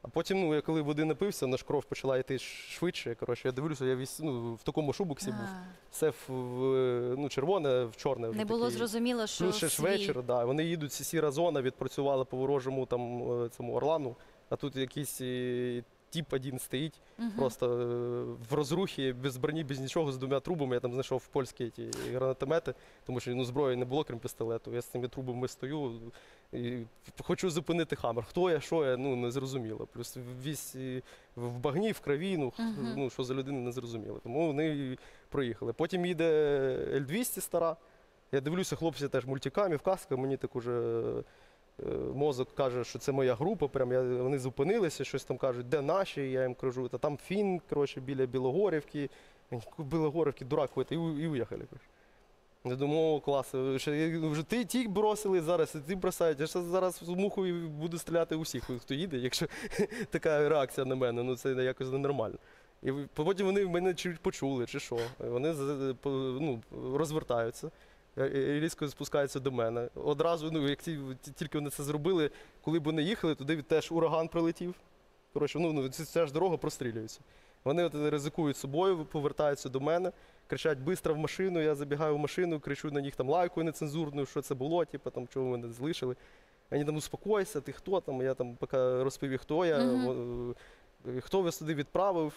А потім, ну, я коли води напився, наш кров почала йти швидше. Коротше, я дивлюся, я весь, ну, в такому шубоксі був. А, Все в, в, ну, червоне, в чорне. вже Не було такий. зрозуміло, що Плюс ще ж свій... вечір, да. Вони їдуть, ці сіра зона, відпрацювали по ворожому там, е, цьому Орлану, а тут якийсь е, тіп один стоїть, Мгм. просто е, в розрухі, без броні, без нічого, з двома трубами. Я там знайшов польські ті гранатомети, тому що ну, зброї не було, крім пістолету. Я з цими трубами стою і хочу зупинити Хаммер. Хто я, що я, ну не зрозуміло. Плюс весь е, в багні, в крові, ну, х- Мгм. ну що за людина, не зрозуміло. Тому вони і проїхали. Потім їде Ель двісті стара. Я дивлюся, хлопці теж мультикамі, в касках, мені так уже е, мозок каже, що це моя група, прям я, вони зупинилися, щось там кажуть, де наші, я їм кажу, та там фін, коротше, біля Білогорівки, Білогорівки, дурак, і, у- і уїхали. коротше. Я думаю, о, клас, ще, я- вже ти ті бросили зараз, і ти бросають, я ж зараз з мухою буду стріляти усіх, хто їде, якщо така реакція на мене, ну це якось ненормально. І в- потім вони мене чи почули, чи що. Вони з- по- ну, розвертаються. е, і різко спускаються до мене. Одразу, ну, як ті, ті- тільки вони це зробили, коли б вони їхали, туди теж ураган прилетів. Коротше, ну, ну ця, ця ж дорога прострілюється. Вони от ризикують собою, повертаються до мене, кричать «бистро в машину», я забігаю в машину, кричу на них там лайкою нецензурною, що це було, типу, там, чого ви мене залишили. Вони там «успокойся, ти хто там?» Я там поки розповів, хто я. Мгм. О, хто вас туди відправив,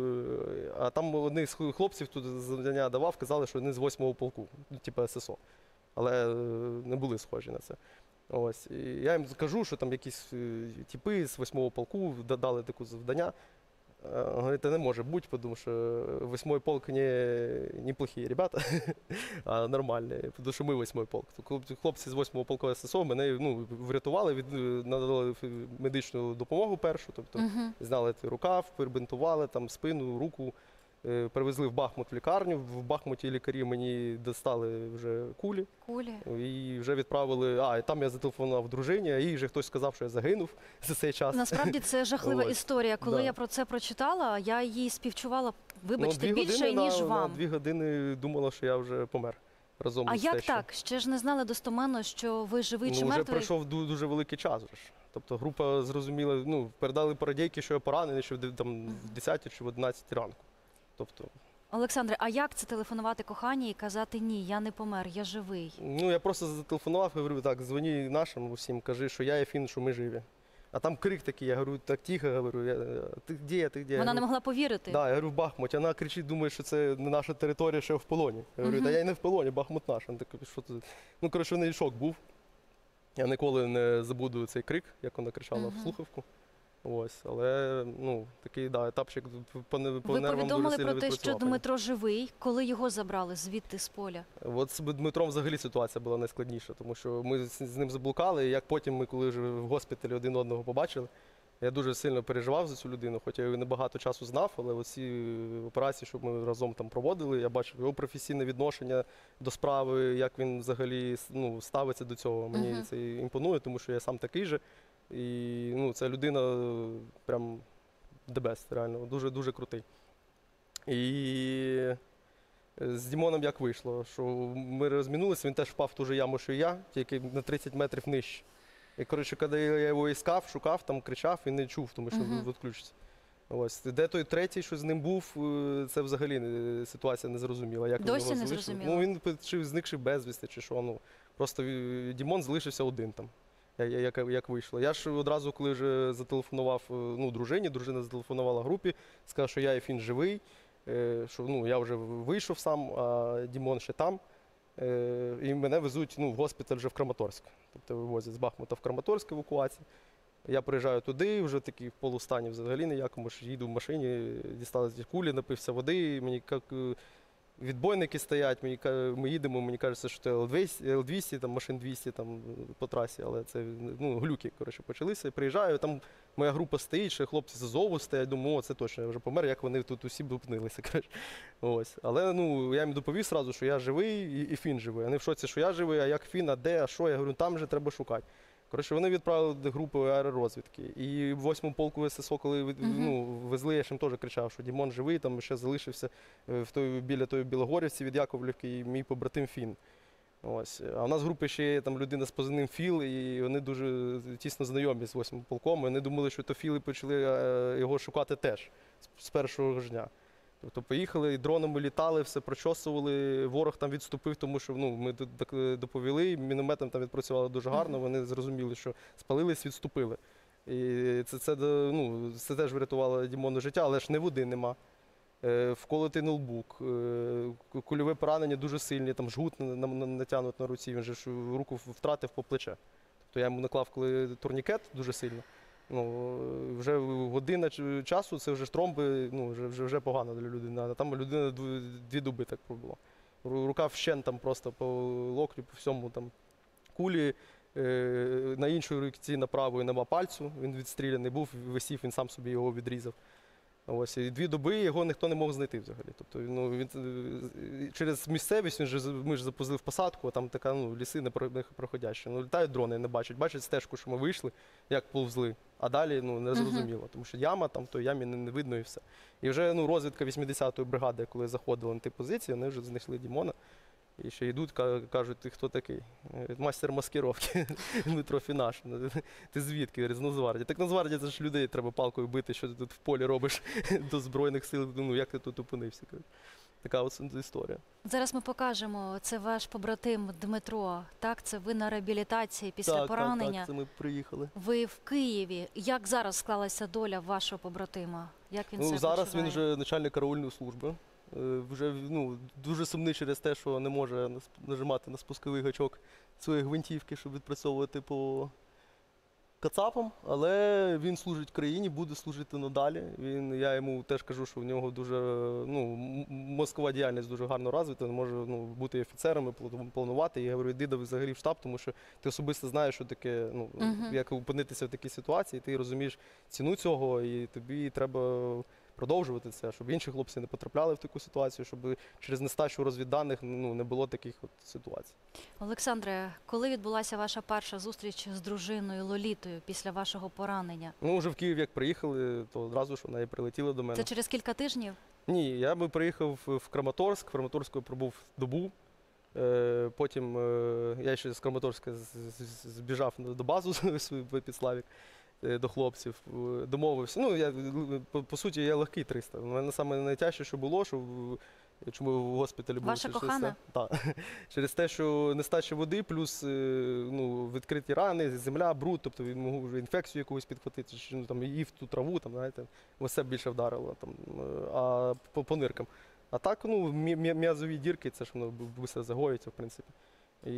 е, а там один з хлопців тут завдання давав, казали, що вони з восьмого полку, ну, типу ес ес о. Але е, не були схожі на це. Ось. І я їм кажу, що там якісь е, типи з восьмого полку дали таке завдання. Е, Говорить, це не може бути, тому що восьмой полк не, неплохі ребята, а нормальні, тому що ми восьмой полк. То хлопці з восьмого полку ес ес о мене ну, врятували, від, надали медичну допомогу першу, тобто Мгм. зняли той рукав, перебинтували там спину, руку, е, перевезли в Бахмут в лікарню. В Бахмуті лікарі мені достали вже кулі Кулі. і вже відправили. А, і там я зателефонував дружині, а їй вже хтось сказав, що я загинув за цей час. Насправді це жахлива Ось, історія. Коли да. я про це прочитала, я її співчувала, Ну, вибачте, дві більше, години, ніж на, вам. На дві години думала, що я вже помер разом А з як тещою. так? Ще ж не знали достоменно, що ви живий Ну, чи вже мертвий? пройшов ду- дуже великий час. Вже ж. Тобто група зрозуміла, ну, передали парадійки, що я поранений, що в де- там, в десятій чи в одинадцятій ранку. Тобто, Олександре, а як це телефонувати коханій і казати ні, я не помер, я живий? ну, я просто зателефонував і говорю, так, дзвоні нашим усім, кажи, що я і Фін, що ми живі. А там крик такий, я говорю, так тихо, говорю, я, ти де, ти де? Вона не могла повірити. Да, я говорю, в Бахмуті. Вона кричить, думає, що це не наша територія, що я в полоні. Я говорю, Мгм. та я й не в полоні, Бахмут наш. Вона така, що це? Ну, коротше, в неї шок був. Я ніколи не забуду цей крик, як вона кричала Мгм. в слухавку. Ось, але ну, такий да, етапчик по, не- по Ви нервам повідомили дуже сильно про те, що відпрацював. Дмитро живий, коли його забрали звідти з поля. От з Дмитром взагалі ситуація була найскладніша, тому що ми з з ним заблукали, і як потім ми, коли вже в госпіталі один одного побачили, я дуже сильно переживав за цю людину, хоча я його небагато часу знав, але оці операції, що ми разом там проводили, я бачив його професійне відношення до справи, як він взагалі ну, ставиться до цього. Мені Мгм. це імпонує, тому що я сам такий же. І ну, ця людина прям the best, реально, дуже-дуже крутий. І з Дімоном як вийшло, що ми розмінулися, він теж впав в ту же яму, що і я, тільки на тридцять метрів нижче. І, коротше, коли я його іскав, шукав, там кричав, він не чув, тому що Мгм. відключиться. Ось. Де той третій, що з ним був, е, це взагалі не- ситуація незрозуміла. Як він Досі його не залишив. зрозуміло? Ну, він чи зникши безвісти, чи що. Ну, просто е, Дімон залишився один там, я- я- як, як вийшло. Я ж одразу, коли вже зателефонував е, ну, дружині, дружина зателефонувала групі, сказав, що я і Фін живий, е, що ну, я вже вийшов сам, а Дімон ще там. Е, І мене везуть ну, в госпіталь вже в Краматорськ. Тобто вивозять з Бахмута в Краматорськ евакуація. Я приїжджаю туди, вже такий в полустані взагалі ніякому, ж їду в машині, дістали ці кулі, напився води, мені як е, відбойники стоять, мені, ка- ми їдемо, мені кажеться, що це ел двісті, ел двісті, там, машин двісті там, по трасі, але це ну, глюки коротше, почалися. Я приїжджаю, там моя група стоїть, ще хлопці з Азову стоять, думаю, о, це точно, я вже помер, як вони тут усі допнилися. Коротше. Ось. Але ну, я їм доповів одразу, що я живий і, і Фін живий. Вони в шоці, що я живий, а як Фін, а де, а що? Я говорю, там же треба шукати. Коротше, вони відправили до групи аеророзвідки. І в восьмому полку ес ес о, коли від- Мгм. ну, везли, я ж їм теж кричав, що Дімон живий, там ще залишився е, в той, біля тої Білогорівці від Яковлівки і мій побратим Фін. Ось. А в нас в групі ще є там людина з позивним Філ, і вони дуже тісно знайомі з восьмим полком. І вони думали, що то Філ, і почали е, його шукати теж з- з першого ж дня. Тобто поїхали, і дронами літали, все прочосували, ворог там відступив, тому що ну, ми д- д- доповіли, мінометом там відпрацювали дуже гарно, вони зрозуміли, що спалились, відступили. І це, це, да, ну, це теж врятувало Дімону життя, але ж не води нема. Е, Вколотий ноутбук, е, ку- кульове поранення дуже сильні, там жгут на- на- на- натягнут на руці, він же ж руку втратив по плече. Тобто я йому наклав коли турнікет дуже сильно. Ну, вже година ч- часу, це вже ж тромби, ну, вже, вже, вже погано для людини. А там людина дв- дві доби так пробула. Ру- Рука вщен там просто по локтю, по всьому там кулі. Е, На іншій руці на правої нема пальцю, він відстріляний був, висів, він сам собі його відрізав. Ось, і дві доби його ніхто не мог знайти взагалі. Тобто, ну, він, е, через місцевість, він же, з- ми ж запустили в посадку, а там така, ну, ліси непроходящі. Ну, літають дрони, не бачать. Бачать стежку, що ми вийшли, як повзли. А далі ну, не зрозуміло, тому що яма, там, то ямі не, не видно і все. І вже ну, розвідка вісімдесятої бригади, коли заходила на ті позиції, вони вже знайшли Дімона. І ще йдуть, ка- кажуть, ти хто такий? Говорить, мастер маскировки Дмитро Фінаш. Ну, ти звідки? Говорить, з Нацгвардії. Так Нацгвардія, це ж людей треба палкою бити, що ти тут в полі робиш до Збройних сил. Ну, як ти тут опинився? Кажуть. Така от історія. Зараз ми покажемо. Це ваш побратим Дмитро. Так, це ви на реабілітації після так, поранення. Так, так, це ми приїхали. Ви в Києві. Як зараз склалася доля вашого побратима? Як він Ну, себе зараз почуває? він вже начальник караульної служби. Е, Вже ну, дуже сумний через те, що не може нас- нажимати на спусковий гачок своєї гвинтівки, щоб відпрацьовувати по кацапам, але він служить країні, буде служити надалі. Він, я йому теж кажу, що в нього дуже ну, м- мозкова діяльність дуже гарно розвита, він може ну, бути і офіцером, і плану- планувати. І я говорю, йди до- взагалі в штаб, тому що ти особисто знаєш, що таке, ну, Мгм. як опинитися в такій ситуації, ти розумієш ціну цього, і тобі треба продовжувати це, щоб інші хлопці не потрапляли в таку ситуацію, щоб через нестачу розвідданих ну, не було таких от ситуацій. Олександре, коли відбулася ваша перша зустріч з дружиною Лолітою після вашого поранення? Ну, вже в Київ як приїхали, то одразу ж вона і прилетіла до мене. Це через кілька тижнів? Ні, я би приїхав в Краматорськ, в Краматорську я пробув добу. Е, Потім е, я ще з Краматорська з- з- збіжав до базу свою в Підславік, е, до хлопців, е, домовився. Ну, я, по, по суті, я легкий триста. У мене саме найтяжче, що було, що в- чому в госпіталі був. Ваша через кохана? те- Так. Через те, що нестача води, плюс е, ну, відкриті рани, земля, бруд, тобто він мог вже інфекцію якусь підхватити, чи ну, там, їв ту траву, там, знаєте, все більше вдарило там, е, а по, по ниркам. А так, ну, м'я- м'я- м'язові дірки, це ж воно швидко загоїться, в принципі. І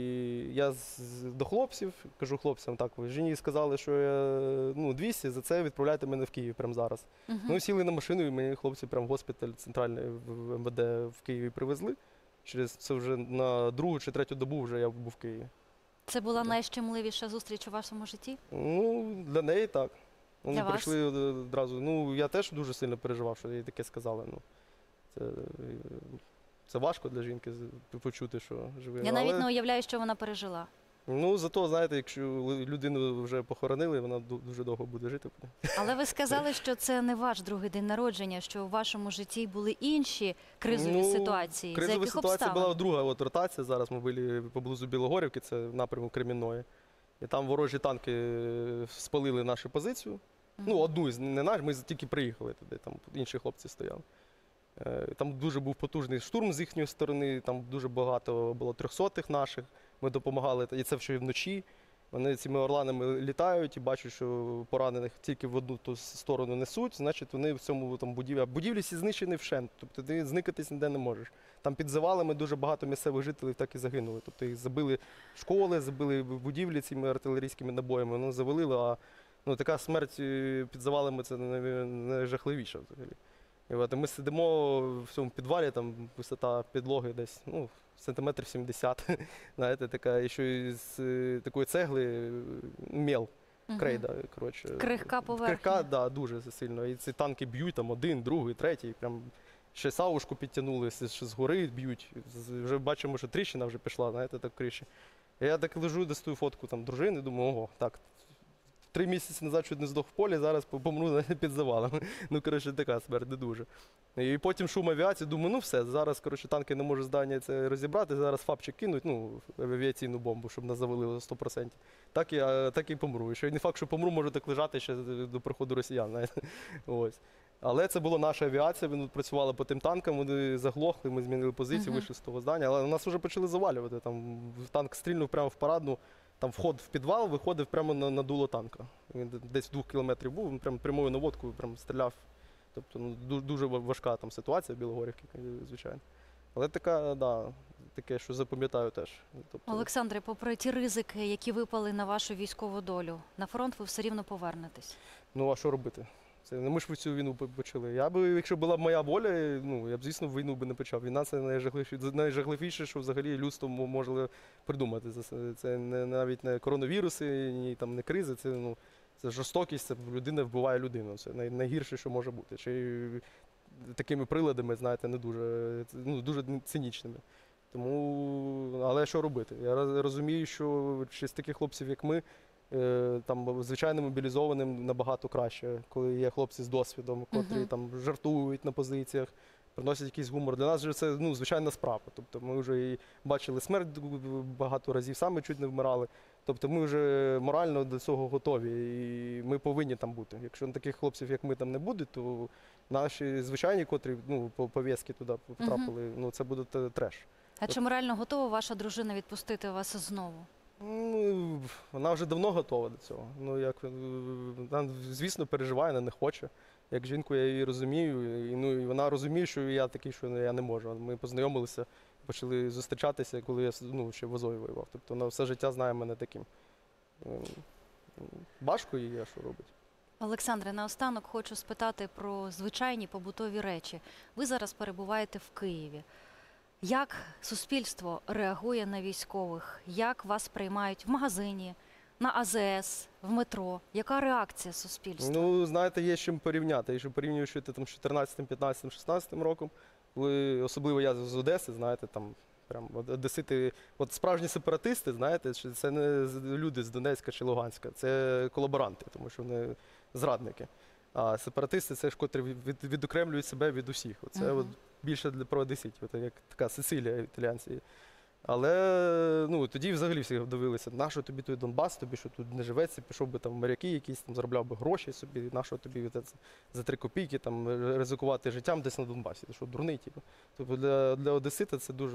я з, з- до хлопців кажу хлопцям, так, ви жені сказали, що я ну, двісті, за це відправляйте мене в Київ прямо зараз. Угу. Ну, сіли на машину, і мені хлопці прямо в госпіталь центральний в ем ве де в Києві привезли. Через це вже на другу чи третю добу вже я був в Києві. Це була найщемливіша зустріч у вашому житті? Ну, для неї так. Вони Для вас? прийшли одразу. Ну, я теж дуже сильно переживав, що їй таке сказали. Ну, це, е, це важко для жінки з- почути, що живе. Я навіть Але, не уявляю, що вона пережила. ну, зато, знаєте, якщо людину вже похоронили, вона ду- дуже довго буде жити. Але ви сказали, що це не ваш другий день народження, що у вашому житті були інші кризові Ну, ситуації. За Кризова яких ситуація обставин? була друга от ротація. Зараз ми були поблизу Білогорівки, це напряму Кремінної. І там ворожі танки е, спалили нашу позицію. Ну, одну із не наш, ми тільки приїхали туди, там інші хлопці стояли. Е, Там дуже був потужний штурм з їхньої сторони, там дуже багато було трьохсотих наших. Ми допомагали, і це ще й вночі. Вони цими орланами літають і бачать, що поранених тільки в одну ту сторону несуть, значить вони в цьому там будівлі. А будівлі всі знищені вщент, тобто ти зникатись ніде не можеш. Там під завалами дуже багато місцевих жителів так і загинули. Тобто їх забили школи, забили будівлі цими артилерійськими набоями, ну завалили, а ну, така смерть е, під завалами це найжахливіша взагалі. І от, і ми сидимо в цьому підвалі, там висота підлоги десь ну, сантиметрів сімдесят. Знаєте, така, і що із е, такої цегли е, мел, Мгм. крейда, коротше. Крихка поверхня. Крихка, да, дуже сильно. І ці танки б'ють там один, другий, третій. Прям ще савушку підтягнули, ще з гори б'ють. З- Вже бачимо, що тріщина вже пішла, знаєте, так криші. І я так лежу, достаю фотку там дружини, думаю, ого, так, три місяці назад чуть не здох в полі, зараз помру під завалами. Ну, коротше, така смерть, не дуже. І потім шум авіації, думаю, ну все, зараз, коротше, танки не можуть здання це розібрати, зараз фапчик кинуть, ну, авіаційну бомбу, щоб нас завалило сто відсотків. Так я так і помру. І ще не факт, що помру, можу так лежати ще до приходу росіян, знаєте. Ось. Але це була наша авіація, вони працювали по тим танкам, вони заглохли, ми змінили позицію, Мгм. вийшли з того здання, але нас вже почали завалювати. Там танк стрільнув прямо в парадну, там вход в підвал виходив прямо на, на дуло танка. Він десь в двох кілометрів був, він прямо прямою наводкою прямо стріляв. Тобто ну, ду- дуже важка там ситуація в Білогорівці, звичайно. Але така, да, таке, що запам'ятаю теж. Тобто, Олександре, попри ті ризики, які випали на вашу військову долю, на фронт ви все рівно повернетесь. ну а що робити? Це, ну, ми ж цю війну по- почали. Я би, якщо була б моя воля, ну, я б, звісно, війну би не почав. Війна – це найжахливіше, найжахливіше, що взагалі людство мо- може придумати. Це, це не, навіть не коронавіруси, ні там, не кризи, це, ну, це жорстокість, це людина вбиває людину. Це най, найгірше, що може бути. Чи такими приладами, знаєте, не дуже, це, ну, дуже цинічними. Тому, але що робити? Я роз- розумію, що через таких хлопців, як ми, е, там звичайно мобілізованим набагато краще, коли є хлопці з досвідом, котрі Мгм. там жартують на позиціях, приносять якийсь гумор. Для нас же це ну, звичайна справа. Тобто ми вже і бачили смерть багато разів, самі чуть не вмирали. Тобто ми вже морально до цього готові, і ми повинні там бути. Якщо таких хлопців, як ми, там не буде, то наші звичайні, котрі ну, по пов'язки туди потрапили, ну це буде те- треш. А чи морально готова ваша дружина відпустити вас знову? Ну, вона вже давно готова до цього. Ну, як, е, вона, звісно, переживає, вона не хоче. Як жінку я її розумію, і, ну, і вона розуміє, що я такий, що я не можу. Ми познайомилися, почали зустрічатися, коли я ну, ще в Азові воював. Тобто вона все життя знає мене таким. Ем, Важко їй, а що робить. Олександре, наостанок хочу спитати про звичайні побутові речі. Ви зараз перебуваєте в Києві. Як суспільство реагує на військових? Як вас приймають в магазині, на А З С, в метро? Яка реакція суспільства? Ну, знаєте, є з чим порівняти. Якщо порівнюєш там, з чотирнадцятим, п'ятнадцятим, шістнадцятим роком, коли, особливо я з Одеси, знаєте, там прям от одесити, от справжні сепаратисти, знаєте, що це не з- люди з Донецька чи Луганська, це колаборанти, тому що вони зрадники. А сепаратисти це ж котрі від, відокремлюють себе від усіх. Оце Мгм. от більше для про одеситів, от як така Сицилія італіянці. Але ну, тоді взагалі всі дивилися, нащо тобі той Донбас, тобі що тут не живеться, пішов би там в моряки якісь, там заробляв би гроші собі, нащо тобі це за три копійки там ризикувати життям десь на Донбасі. Ти що, дурний, типу. Тобто для, для одесита це дуже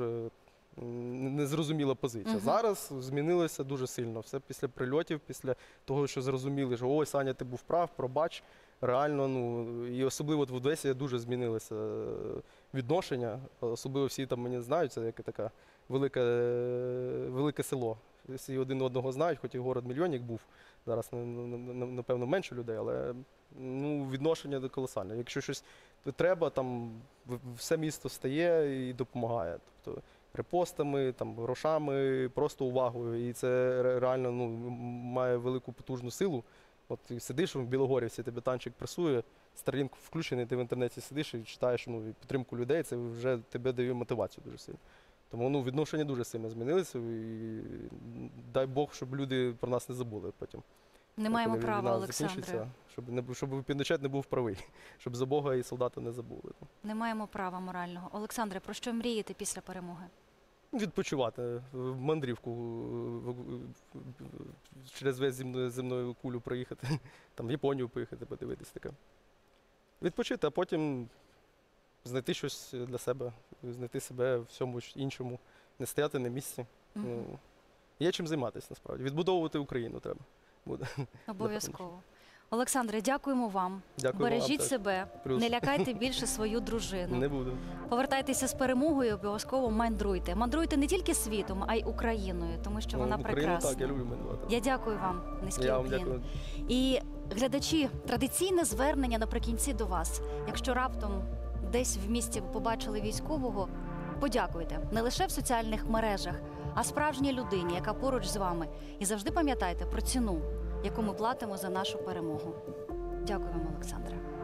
м, незрозуміла позиція. Мгм. Зараз змінилося дуже сильно. Все після прильотів, після того, що зрозуміли, що ой, Саня, ти був прав, пробач. Реально, ну і особливо от в Одесі дуже змінилося е, відношення. Особливо всі там мене знають, це як така велике, велике село. Всі один одного знають, хоч і город мільйонник був. Зараз на- на- на- напевно менше людей, але ну, відношення колосальне. Якщо щось треба, там в- все місто стає і допомагає. Тобто репостами, там, грошами, просто увагою. І це ре- реально ну, м- має велику потужну силу. От ти сидиш в Білогорівці, тебе танчик пресує, Starlink включений, ти в інтернеті сидиш і читаєш ну, і підтримку людей, це вже тебе дає мотивацію дуже сильно. Тому ну, відношення дуже сильно змінилися, і дай Бог, щоб люди про нас не забули потім. Не маємо коли права, війна Олександре. закінчиться, Щоб, не, щоб Піночет не був правий, щоб за Бога і солдата не забули. Не маємо права морального. Олександре, про що мрієте після перемоги? Відпочивати, в мандрівку в- в- через весь земною, земною кулю проїхати, там в Японію поїхати, подивитись таке. Відпочити, а потім знайти щось для себе, знайти себе в всьому ж іншому, не стояти на місці. Мгм. Ну, є чим займатися насправді. Відбудовувати Україну треба буде. Обов'язково. Олександре, дякуємо вам. Дякую Бережіть вам. теж. себе, Плюс. не лякайте більше свою дружину. Не буду. Повертайтеся з перемогою, обов'язково мандруйте. Мандруйте не тільки світом, а й Україною, тому що Ну, вона Україну прекрасна. так, я люблю мандрувати. Я дякую вам, низький Я вам уклін. дякую. І глядачі, традиційне звернення наприкінці до вас. Якщо раптом десь в місті ви побачили військового, подякуйте не лише в соціальних мережах, а справжній людині, яка поруч з вами. І завжди пам'ятайте про ціну, яку ми платимо за нашу перемогу. Дякую вам, Олександре.